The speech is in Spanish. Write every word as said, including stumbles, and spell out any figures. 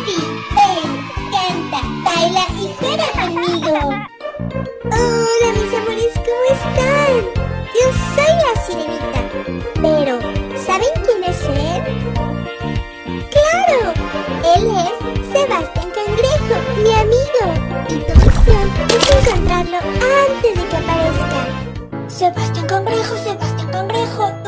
Eddie, ven, canta, baila y juega conmigo. Hola mis amores, ¿cómo están? Yo soy la Sirenita, pero ¿saben quién es él? ¡Claro! Él es Sebastián Cangrejo, mi amigo. Y tu misión es encontrarlo antes de que aparezca. Sebastián Cangrejo, Sebastián Cangrejo,